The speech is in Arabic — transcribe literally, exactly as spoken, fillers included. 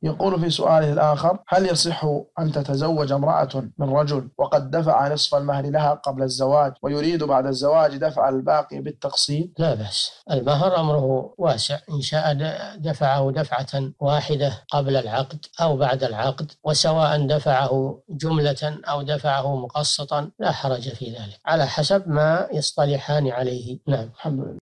يقول في سؤاله الآخر: هل يصح أن تتزوج امرأة من رجل وقد دفع نصف المهر لها قبل الزواج ويريد بعد الزواج دفع الباقي بالتقسيم؟ لا بأس، المهر أمره واسع، إن شاء دفعه دفعة واحدة قبل العقد أو بعد العقد، وسواء دفعه جملة أو دفعه مقسطا لا حرج في ذلك، على حسب ما يصطلحان عليه. نعم. الحمد لله.